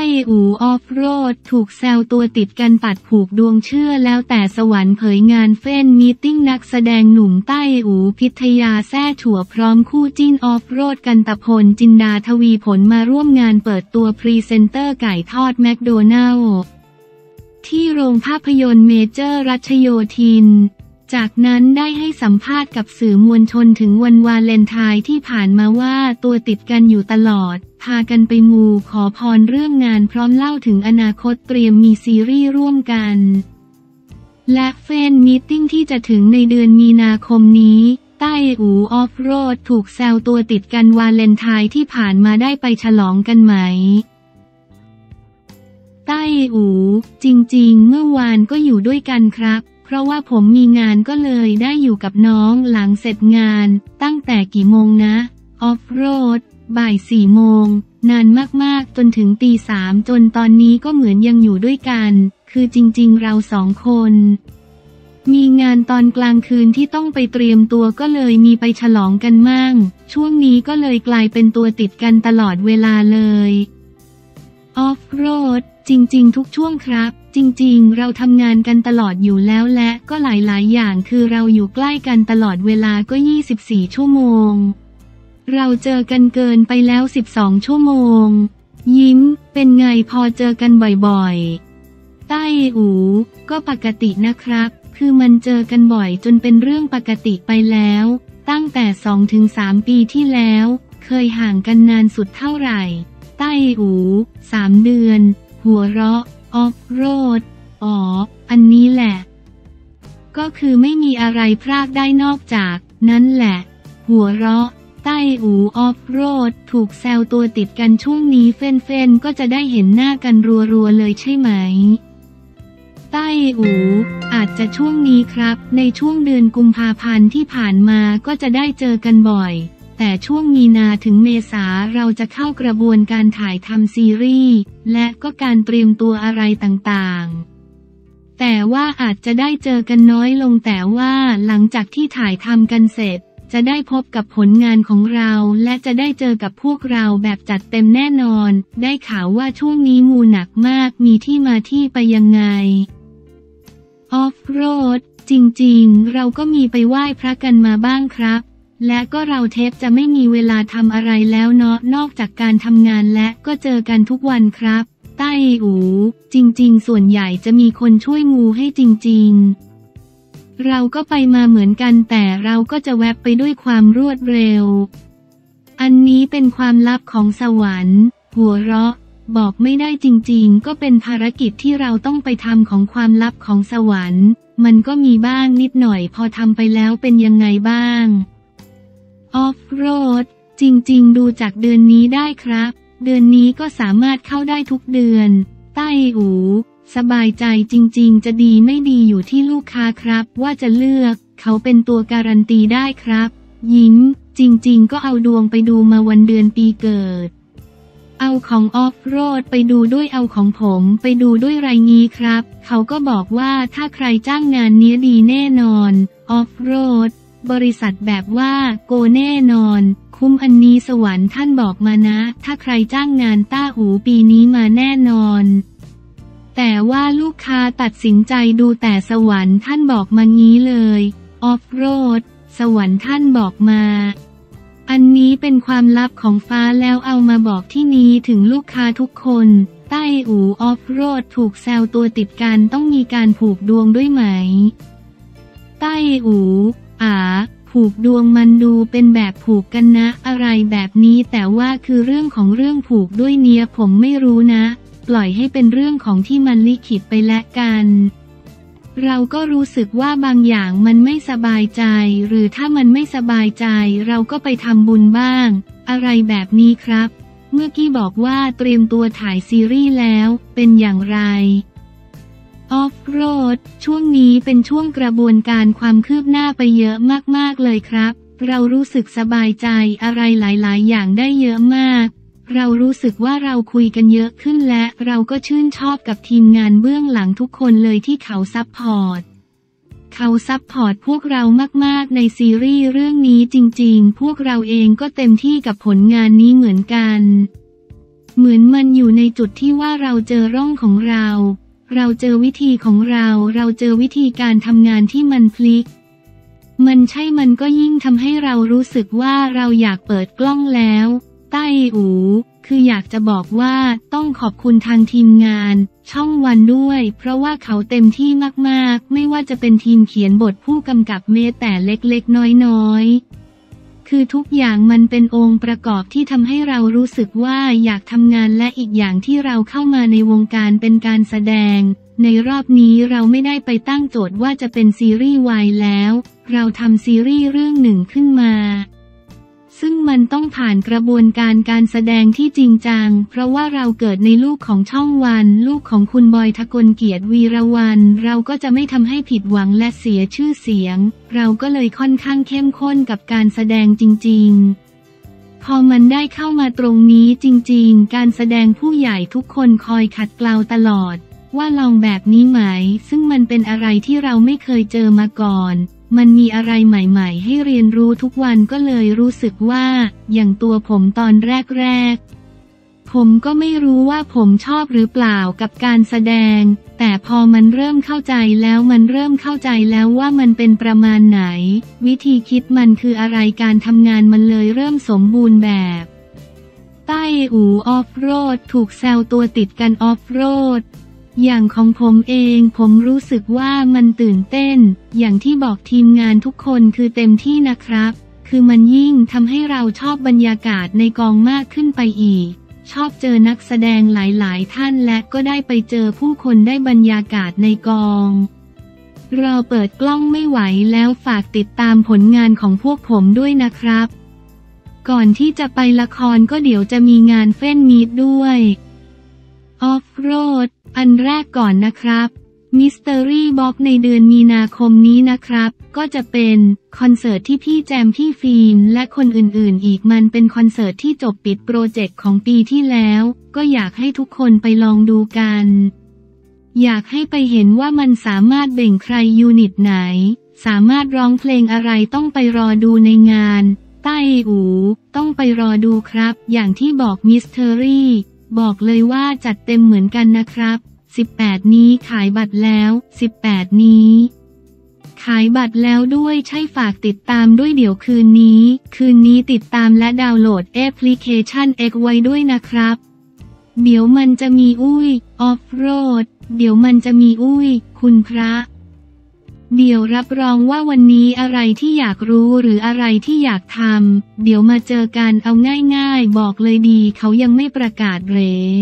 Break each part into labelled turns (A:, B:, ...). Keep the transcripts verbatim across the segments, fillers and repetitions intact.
A: ต้อู่ออฟโรดถูกแซวตัวติดกันปัดผูกดวงเชื่อแล้วแต่สวรรค์เผยงานเฟ้นมีตติ้งนักแสดงหนุ่มใต้อู่พิทยาแซ่ถั่วพร้อมคู่จิ้นออฟโรดกันตพลจินดาทวีผลมาร่วมงานเปิดตัวพรีเซนเตอร์ไก่ทอดแมคโดนัลด์ที่โรงภาพยนตร์เมเจอร์รัชโยธินจากนั้นได้ให้สัมภาษณ์กับสื่อมวลชนถึงวันวาเลนไทน์ที่ผ่านมาว่าตัวติดกันอยู่ตลอดพากันไปมูขอพรเรื่องงานพร้อมเล่าถึงอนาคตเตรียมมีซีรีส์ร่วมกันและเฟนมีตติ้งที่จะถึงในเดือนมีนาคมนี้ใต้อู่ออฟโรดถูกแซวตัวติดกันวาเลนไทน์ที่ผ่านมาได้ไปฉลองกันไหมใต้อู่จริงๆเมื่อวานก็อยู่ด้วยกันครับเพราะว่าผมมีงานก็เลยได้อยู่กับน้องหลังเสร็จงานตั้งแต่กี่โมงนะออฟโรดบ่ายสี่โมงนานมากๆจนถึงตีสามจนตอนนี้ก็เหมือนยังอยู่ด้วยกันคือจริงๆเราสองคนมีงานตอนกลางคืนที่ต้องไปเตรียมตัวก็เลยมีไปฉลองกันมั่งช่วงนี้ก็เลยกลายเป็นตัวติดกันตลอดเวลาเลยออฟโรดจริงๆทุกช่วงครับจริงๆเราทำงานกันตลอดอยู่แล้วและก็หลายๆอย่างคือเราอยู่ใกล้กันตลอดเวลาก็ยี่สิบสี่ชั่วโมงเราเจอกันเกินไปแล้วสิบสองชั่วโมงยิ้มเป็นไงพอเจอกันบ่อยๆใต้อู่ก็ปกตินะครับคือมันเจอกันบ่อยจนเป็นเรื่องปกติไปแล้วตั้งแต่ สองถึงสาม ปีที่แล้วเคยห่างกันนานสุดเท่าไหร่ใต้อู่สามเดือนหัวเราะออฟโรดอ๋ออันนี้แหละก็คือไม่มีอะไรพลาดได้นอกจากนั้นแหละหัวเราะใต้อู่ออฟโรดถูกแซวตัวติดกันช่วงนี้เฟ้นๆก็จะได้เห็นหน้ากันรัวๆเลยใช่ไหมใต้อู่อาจจะช่วงนี้ครับในช่วงเดือนกุมภาพันธ์ที่ผ่านมาก็จะได้เจอกันบ่อยแต่ช่วงมีนาถึงเมษาเราจะเข้ากระบวนการถ่ายทำซีรีส์และก็การเตรียมตัวอะไรต่างๆแต่ว่าอาจจะได้เจอกันน้อยลงแต่ว่าหลังจากที่ถ่ายทำกันเสร็จจะได้พบกับผลงานของเราและจะได้เจอกับพวกเราแบบจัดเต็มแน่นอนได้ข่าวว่าช่วงนี้มูหนักมากมีที่มาที่ไปยังไงออฟโรดจริงๆเราก็มีไปไหว้พระกันมาบ้างครับและก็เราเทปจะไม่มีเวลาทำอะไรแล้วเนาะนอกจากการทำงานและก็เจอกันทุกวันครับใต้อู่จริงๆส่วนใหญ่จะมีคนช่วยมูให้จริงๆเราก็ไปมาเหมือนกันแต่เราก็จะแวบไปด้วยความรวดเร็วอันนี้เป็นความลับของสวรรค์หัวเราะบอกไม่ได้จริงๆก็เป็นภารกิจที่เราต้องไปทำของความลับของสวรรค์มันก็มีบ้างนิดหน่อยพอทำไปแล้วเป็นยังไงบ้างออฟโรดจริงๆดูจากเดือนนี้ได้ครับเดือนนี้ก็สามารถเข้าได้ทุกเดือนใต้อู่สบายใจจริงๆจะดีไม่ดีอยู่ที่ลูกค้าครับว่าจะเลือกเขาเป็นตัวการันตีได้ครับยิ้มจริงๆก็เอาดวงไปดูมาวันเดือนปีเกิดเอาของออฟโรดไปดูด้วยเอาของผมไปดูด้วยไรงี้ครับเขาก็บอกว่าถ้าใครจ้างงานเนี้ยดีแน่นอนออฟโรดบริษัทแบบว่าโกแน่นอนคุ้มอันนี้สวรรค์ท่านบอกมานะถ้าใครจ้างงานต้าหูปีนี้มาแน่นอนแต่ว่าลูกค้าตัดสินใจดูแต่สวรรค์ท่านบอกมางี้เลยออฟโรดสวรรค์ท่านบอกมาอันนี้เป็นความลับของฟ้าแล้วเอามาบอกที่นี้ถึงลูกค้าทุกคนใต้อู่ออฟโรดถูกแซวตัวติดกันต้องมีการผูกดวงด้วยไหมใต้อู่อ่าผูกดวงมันดูเป็นแบบผูกกันนะอะไรแบบนี้แต่ว่าคือเรื่องของเรื่องผูกด้วยเนี้ยผมไม่รู้นะปล่อยให้เป็นเรื่องของที่มันลิขิตไปและกันเราก็รู้สึกว่าบางอย่างมันไม่สบายใจหรือถ้ามันไม่สบายใจเราก็ไปทำบุญบ้างอะไรแบบนี้ครับเมื่อกี้บอกว่าเตรียมตัวถ่ายซีรีส์แล้วเป็นอย่างไรออฟโรดช่วงนี้เป็นช่วงกระบวนการความคืบหน้าไปเยอะมากๆเลยครับเรารู้สึกสบายใจอะไรหลายๆอย่างได้เยอะมากเรารู้สึกว่าเราคุยกันเยอะขึ้นและเราก็ชื่นชอบกับทีมงานเบื้องหลังทุกคนเลยที่เขาซัพพอร์ตเขาซัพพอร์ตพวกเรามากๆในซีรีส์เรื่องนี้จริงๆพวกเราเองก็เต็มที่กับผลงานนี้เหมือนกันเหมือนมันอยู่ในจุดที่ว่าเราเจอร่องของเราเราเจอวิธีของเราเราเจอวิธีการทำงานที่มันพลิกมันใช่มันก็ยิ่งทำให้เรารู้สึกว่าเราอยากเปิดกล้องแล้วใต้อูคืออยากจะบอกว่าต้องขอบคุณทางทีมงานช่องวันด้วยเพราะว่าเขาเต็มที่มากๆไม่ว่าจะเป็นทีมเขียนบทผู้กำกับแม้แต่เล็กๆน้อยๆคือทุกอย่างมันเป็นองค์ประกอบที่ทำให้เรารู้สึกว่าอยากทำงานและอีกอย่างที่เราเข้ามาในวงการเป็นการแสดงในรอบนี้เราไม่ได้ไปตั้งโจทย์ว่าจะเป็นซีรีส์วายแล้วเราทำซีรีส์เรื่องหนึ่งขึ้นมาซึ่งมันต้องผ่านกระบวนการการแสดงที่จริงจังเพราะว่าเราเกิดในลูกของช่องวันลูกของคุณบอยทกลเกียรติวีรวันเราก็จะไม่ทำให้ผิดหวังและเสียชื่อเสียงเราก็เลยค่อนข้างเข้มข้นกับการแสดงจริงๆพอมันได้เข้ามาตรงนี้จริงๆการแสดงผู้ใหญ่ทุกคนคอยขัดเกลาตลอดว่าลองแบบนี้ไหมซึ่งมันเป็นอะไรที่เราไม่เคยเจอมาก่อนมันมีอะไรใหม่ๆให้เรียนรู้ทุกวันก็เลยรู้สึกว่าอย่างตัวผมตอนแรกๆผมก็ไม่รู้ว่าผมชอบหรือเปล่ากับการแสดงแต่พอมันเริ่มเข้าใจแล้วมันเริ่มเข้าใจแล้วว่ามันเป็นประมาณไหนวิธีคิดมันคืออะไรการทำงานมันเลยเริ่มสมบูรณ์แบบใต้อู่ออฟโรดถูกแซวตัวติดกันออฟโรดอย่างของผมเองผมรู้สึกว่ามันตื่นเต้นอย่างที่บอกทีมงานทุกคนคือเต็มที่นะครับคือมันยิ่งทำให้เราชอบบรรยากาศในกองมากขึ้นไปอีกชอบเจอนักแสดงหลายๆท่านและก็ได้ไปเจอผู้คนได้บรรยากาศในกองเราเปิดกล้องไม่ไหวแล้วฝากติดตามผลงานของพวกผมด้วยนะครับก่อนที่จะไปละครก็เดี๋ยวจะมีงานเฟ้นมีดด้วยออฟโรดอันแรกก่อนนะครับ Mystery Box ในเดือนมีนาคมนี้นะครับก็จะเป็นคอนเสิร์ตที่พี่แจมพี่ฟิล์มและคนอื่นๆอีกมันเป็นคอนเสิร์ตที่จบปิดโปรเจกต์ของปีที่แล้วก็อยากให้ทุกคนไปลองดูกันอยากให้ไปเห็นว่ามันสามารถเบ่งใครยูนิตไหนสามารถร้องเพลงอะไรต้องไปรอดูในงานใต้อูต้องไปรอดูครับอย่างที่บอก Mysteryบอกเลยว่าจัดเต็มเหมือนกันนะครับสิบแปดนี้ขายบัตรแล้วสิบแปดนี้ขายบัตรแล้วด้วยใช่ฝากติดตามด้วยเดี๋ยวคืนนี้คืนนี้ติดตามและดาวน์โหลดแอปพลิเคชัน X ไว้ด้วยนะครับเดี๋ยวมันจะมีอุ้ยออฟโรดเดี๋ยวมันจะมีอุ้ยคุณพระเดี๋ยวรับรองว่าวันนี้อะไรที่อยากรู้หรืออะไรที่อยากทำเดี๋ยวมาเจอกันเอาง่ายๆบอกเลยดีเขายังไม่ประกาศเหร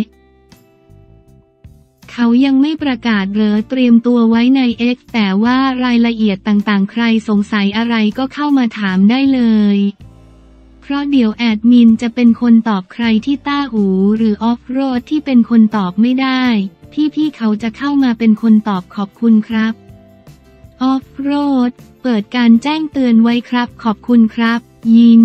A: เขายังไม่ประกาศเหรอเตรียมตัวไว้ใน X แต่ว่ารายละเอียดต่างๆใครสงสัยอะไรก็เข้ามาถามได้เลยเพราะเดี๋ยวแอดมินจะเป็นคนตอบใครที่ต้าอูหรือออฟโรดที่เป็นคนตอบไม่ได้พี่ๆเขาจะเข้ามาเป็นคนตอบขอบคุณครับออฟโรดเปิดการแจ้งเตือนไว้ครับขอบคุณครับยิ้ม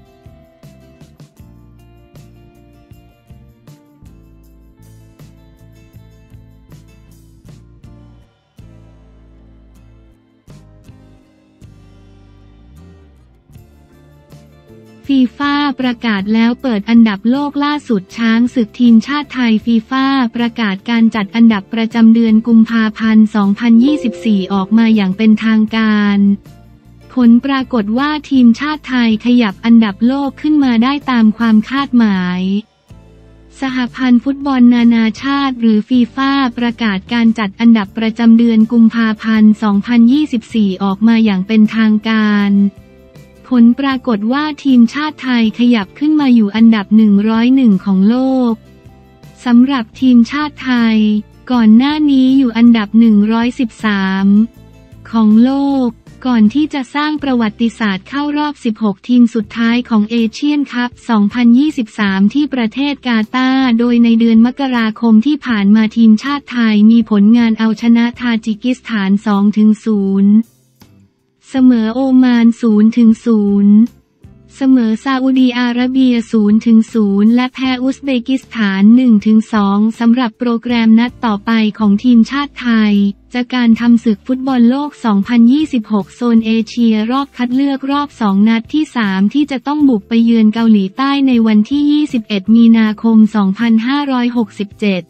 A: ฟีฟ่าประกาศแล้วเปิดอันดับโลกล่าสุดช้างศึกทีมชาติไทยฟีฟ่าประกาศการจัดอันดับประจำเดือนกุมภาพันธ์ สองพันยี่สิบสี่ ออกมาอย่างเป็นทางการผลปรากฏว่าทีมชาติไทยขยับอันดับโลกขึ้นมาได้ตามความคาดหมายสหพันธ์ฟุตบอลนานาชาติหรือฟีฟ่าประกาศการจัดอันดับประจำเดือนกุมภาพันธ์ สองพันยี่สิบสี่ ออกมาอย่างเป็นทางการผลปรากฏว่าทีมชาติไทยขยับขึ้นมาอยู่อันดับหนึ่งร้อยเอ็ดของโลกสำหรับทีมชาติไทยก่อนหน้านี้อยู่อันดับหนึ่งร้อยสิบสามของโลกก่อนที่จะสร้างประวัติศาสตร์เข้ารอบสิบหกทีมสุดท้ายของเอเชียนคัพ สองพันยี่สิบสาม ที่ประเทศกาตาร์โดยในเดือนมกราคมที่ผ่านมาทีมชาติไทยมีผลงานเอาชนะทาจิกิสถาน สองต่อศูนย์เสมอโอมาน ศูนย์ต่อศูนย์เสมอซาอุดีอาระเบีย ศูนย์ถึงศูนย์ และแพ้อุซเบกิสถาน หนึ่งถึงสอง สำหรับโปรแกรมนัดต่อไปของทีมชาติไทยจากการทำศึกฟุตบอลโลก สองพันยี่สิบหก โซนเอเชียรอบคัดเลือกรอบ สอง นัดที่ สาม ที่จะต้องบุกไปเยือนเกาหลีใต้ในวันที่ ยี่สิบเอ็ด มีนาคม สองพันห้าร้อยหกสิบเจ็ด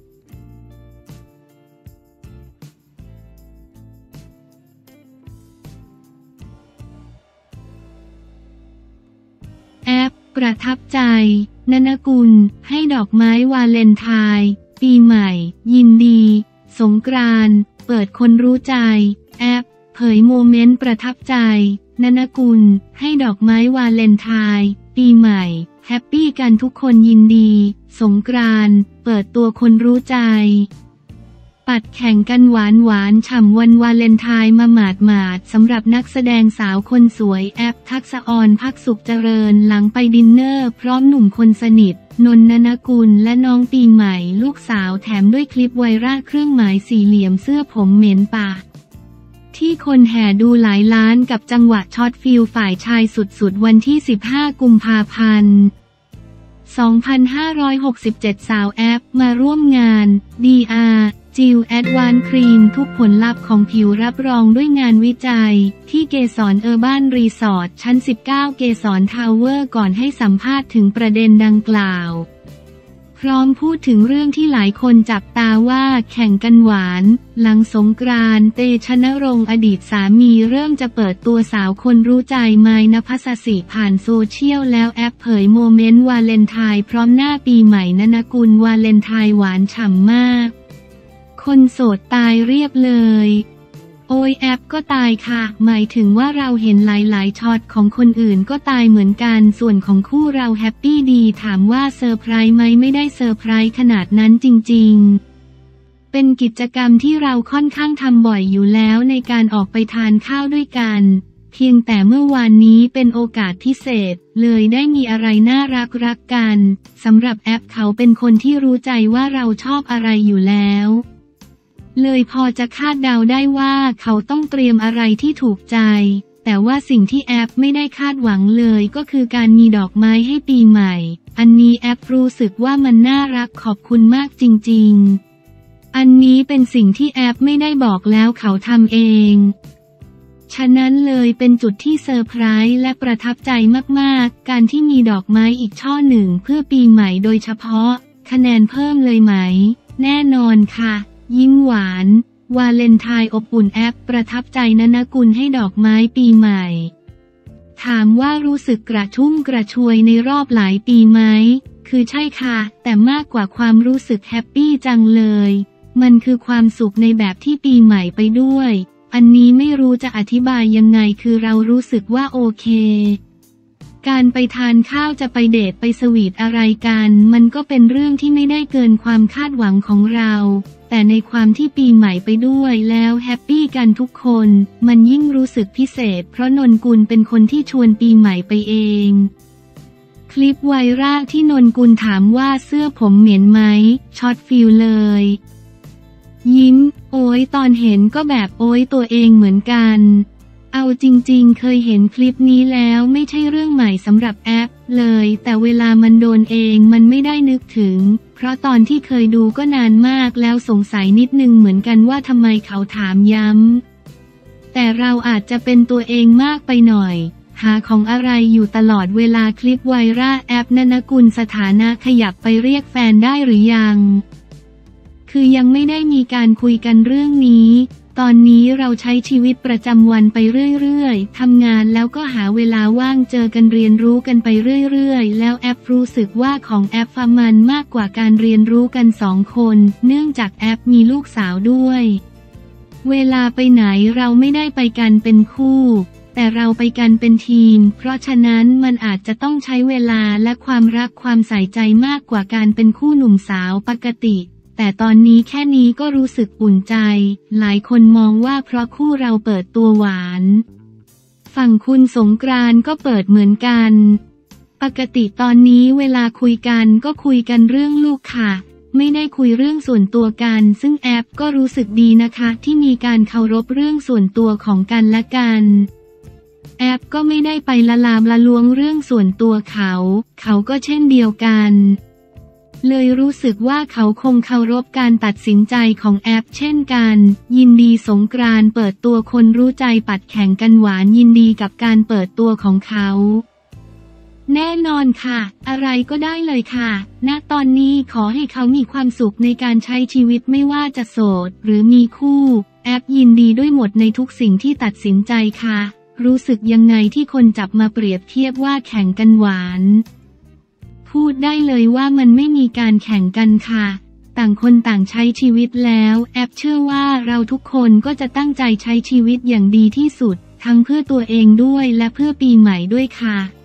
A: แอปประทับใจนนกุลให้ดอกไม้วาเลนไทน์ปีใหม่ยินดีสงกรานต์เปิดคนรู้ใจแอปเผยโมเมนต์ประทับใจนนกุลให้ดอกไม้วาเลนไทน์ปีใหม่แฮปปี้กันทุกคนยินดีสงกรานต์เปิดตัวคนรู้ใจปัดแข่งกันหวานหวานฉ่ำวันวาเลนไทน์มาหมาดหมาดสำหรับนักแสดงสาวคนสวยแอปทักษะออนภักสุขเจริญหลังไปดินเนอร์พร้อมหนุ่มคนสนิทนนท์ นนกุลและน้องปีใหม่ลูกสาวแถมด้วยคลิปไวรัลเครื่องหมายสี่เหลี่ยมเสื้อผมเหม็นปากที่คนแห่ดูหลายล้านกับจังหวะช็อตฟิลฝ่ายชายสุดๆวันที่สิบห้ากุมภาพันธ์สองพันห้าร้อยหกสิบเจ็ด สาวแอปมาร่วมงาน ดี อาร์ จิล แอดวานซ์ครีมทุกผลลัพธ์ของผิวรับรองด้วยงานวิจัยที่เกสรเออร์บ้านรีสอร์ทชั้น สิบเก้า เกสรทาวเวอร์ก่อนให้สัมภาษณ์ถึงประเด็นดังกล่าวพร้อมพูดถึงเรื่องที่หลายคนจับตาว่าแข่งกันหวานหลังสงกรานต์เตชะนรงค์อดีตสามีเริ่มจะเปิดตัวสาวคนรู้ใจไมค์ ณภัสสิผ่านโซเชียลแล้วแอปเผยโมเมนต์วาเลนไทน์พร้อมหน้าปีใหม่นนกุลวาเลนไทน์หวานฉ่ำมากคนโสดตายเรียบเลยโอ้ยแอปก็ตายค่ะหมายถึงว่าเราเห็นหลายๆช็อตของคนอื่นก็ตายเหมือนกันส่วนของคู่เราแฮปปี้ดีถามว่าเซอร์ไพรส์ไหมไม่ได้เซอร์ไพรส์ขนาดนั้นจริงๆเป็นกิจกรรมที่เราค่อนข้างทำบ่อยอยู่แล้วในการออกไปทานข้าวด้วยกันเพียงแต่เมื่อวานนี้เป็นโอกาสพิเศษเลยได้มีอะไรน่ารักรักกันสำหรับแอปเขาเป็นคนที่รู้ใจว่าเราชอบอะไรอยู่แล้วเลยพอจะคาดเดาได้ว่าเขาต้องเตรียมอะไรที่ถูกใจแต่ว่าสิ่งที่แอปไม่ได้คาดหวังเลยก็คือการมีดอกไม้ให้ปีใหม่อันนี้แอปรู้สึกว่ามันน่ารักขอบคุณมากจริงๆอันนี้เป็นสิ่งที่แอปไม่ได้บอกแล้วเขาทำเองฉะนั้นเลยเป็นจุดที่เซอร์ไพรส์และประทับใจมากๆการที่มีดอกไม้อีกช่อหนึ่งเพื่อปีใหม่โดยเฉพาะคะแนนเพิ่มเลยไหมแน่นอนค่ะยิ้มหวานวาเลนไทน์อบอุ่นแอปประทับใจนนกุลให้ดอกไม้ปีใหม่ถามว่ารู้สึกกระชุ่มกระชวยในรอบหลายปีไหมคือใช่ค่ะแต่มากกว่าความรู้สึกแฮปปี้จังเลยมันคือความสุขในแบบที่ปีใหม่ไปด้วยอันนี้ไม่รู้จะอธิบายยังไงคือเรารู้สึกว่าโอเคการไปทานข้าวจะไปเดทไปสวีทอะไรกันมันก็เป็นเรื่องที่ไม่ได้เกินความคาดหวังของเราแต่ในความที่ปีใหม่ไปด้วยแล้วแฮปปี้กันทุกคนมันยิ่งรู้สึกพิเศษเพราะนนกุลเป็นคนที่ชวนปีใหม่ไปเองคลิปไวรัลที่นนกุลถามว่าเสื้อผมเหม็นไหมช็อตฟิลเลยยิ้มโอ้ยตอนเห็นก็แบบโอ้ยตัวเองเหมือนกันเอาจริงๆเคยเห็นคลิปนี้แล้วไม่ใช่เรื่องใหม่สำหรับแอปเลยแต่เวลามันโดนเองมันไม่ได้นึกถึงเพราะตอนที่เคยดูก็นานมากแล้วสงสัยนิดนึงเหมือนกันว่าทำไมเขาถามย้ำแต่เราอาจจะเป็นตัวเองมากไปหน่อยหาของอะไรอยู่ตลอดเวลาคลิปไวรัลแอปนนกุลสถานะขยับไปเรียกแฟนได้หรือยังคือยังไม่ได้มีการคุยกันเรื่องนี้ตอนนี้เราใช้ชีวิตประจำวันไปเรื่อยๆทำงานแล้วก็หาเวลาว่างเจอกันเรียนรู้กันไปเรื่อยๆแล้วแอปรู้สึกว่าของแอปฟามันมากกว่าการเรียนรู้กันสองคนเนื่องจากแอปมีลูกสาวด้วยเวลาไปไหนเราไม่ได้ไปกันเป็นคู่แต่เราไปกันเป็นทีมเพราะฉะนั้นมันอาจจะต้องใช้เวลาและความรักความใส่ใจมากกว่าการเป็นคู่หนุ่มสาวปกติแต่ตอนนี้แค่นี้ก็รู้สึกอุ่นใจหลายคนมองว่าเพราะคู่เราเปิดตัวหวานฝั่งคุณสงกรานต์ก็เปิดเหมือนกันปกติตอนนี้เวลาคุยกันก็คุยกันเรื่องลูกค่ะไม่ได้คุยเรื่องส่วนตัวกันซึ่งแอปก็รู้สึกดีนะคะที่มีการเคารพเรื่องส่วนตัวของกันและกันแแอปก็ไม่ได้ไปละลามละล้วงเรื่องส่วนตัวเขา เขาก็เช่นเดียวกันเลยรู้สึกว่าเขาคงเคารพการตัดสินใจของแอปเช่นกันยินดีสงกรานต์เปิดตัวคนรู้ใจปัดแข่งกันหวานยินดีกับการเปิดตัวของเขาแน่นอนค่ะอะไรก็ได้เลยค่ะณตอนนี้ขอให้เขามีความสุขในการใช้ชีวิตไม่ว่าจะโสดหรือมีคู่แอปยินดีด้วยหมดในทุกสิ่งที่ตัดสินใจค่ะรู้สึกยังไงที่คนจับมาเปรียบเทียบว่าแข่งกันหวานพูดได้เลยว่ามันไม่มีการแข่งกันค่ะต่างคนต่างใช้ชีวิตแล้วแอปเชื่อว่าเราทุกคนก็จะตั้งใจใช้ชีวิตอย่างดีที่สุดทั้งเพื่อตัวเองด้วยและเพื่อปีใหม่ด้วยค่ะ